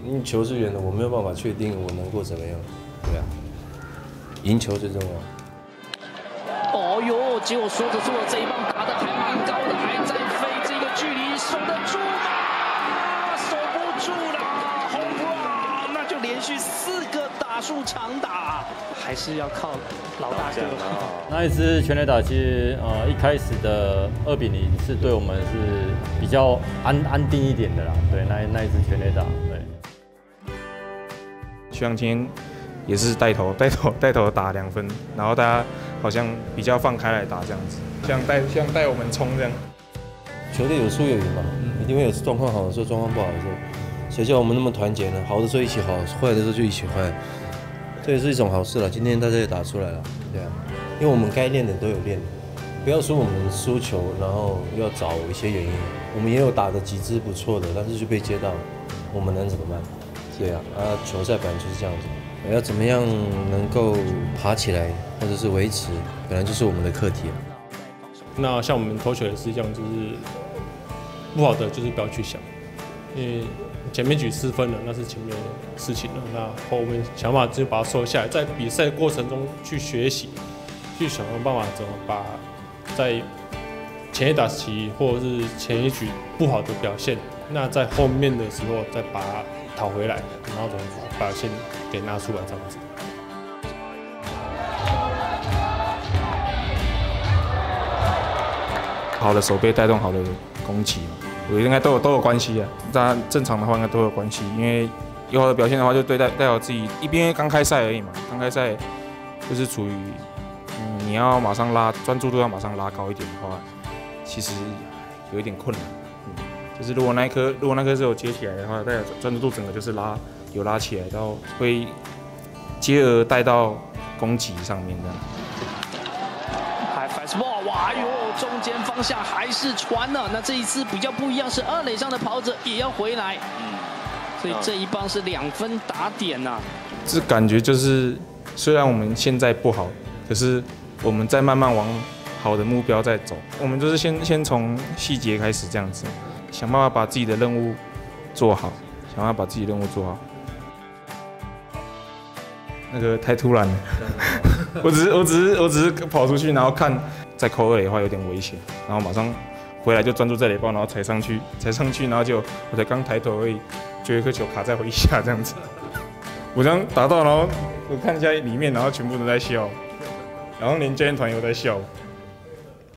因为球是圆的，我没有办法确定我能够怎么样，对啊，赢球最重要。 哦呦，结果说着说着这一棒打得还蛮高的，还在飞，这个距离守得住吗？守不住了 ，home run， 那就连续4个打数长打，还是要靠老大哥。 那一支全垒打其实一开始的2-0是对我们是比较安定一点的啦，对，那一支全垒打，对。 希望今天也是带头打2分，然后大家好像比较放开来打这样子，像带我们冲这样。 球队有输有赢嘛，一定会有状况好的时候，状况不好的时候，谁叫我们那么团结呢？好的时候一起好，坏的时候就一起坏，这也是一种好事了。今天大家也打出来了，对啊，因为我们该练的都有练，不要说我们输球，然后要找一些原因。我们也有打的几支不错的，但是就被接到，我们能怎么办？对啊，球赛本来就是这样子，要怎么样能够爬起来，或者是维持，本来就是我们的课题。 那像我们投球也是一样，就是不好的就是不要去想，因为前面举4分了，那是前面的事情了。那后面想办法就把它收下来，在比赛过程中去学习，去想办法怎么把在前一打席或者是前一局不好的表现，那在后面的时候再把它讨回来，然后怎么把表现给拿出来这样子。 好的手背带动好的攻击嘛，我应该都有关系啊。当然正常的话应该都有关系，因为有好的表现的话，就带好自己。一边刚开赛而已嘛，刚开赛就是处于你要马上专注度要马上拉高一点的话，其实有一点困难。就是如果那颗是有接起来的话，代表专注度整个就是有拉起来，然后会接而带到攻击上面这样。 fastball， 哇哎呦，中间方向还是传了。那这一次比较不一样，是2垒上的跑者也要回来。所以这一棒是2分打点呐。 这感觉就是，虽然我们现在不好，可是我们在慢慢往好的目标在走。我们就是先从细节开始这样子，想办法把自己的任务做好，那个太突然了，我只是跑出去，然后看再扣2垒的话有点危险，然后马上回来就专注在垒包，然后踩上去，然后就我才刚抬头而已，就有一颗球卡在我腋下这样子。我这样打到，然后我看一下里面，然后全部都在笑，然后连教练团也都在笑。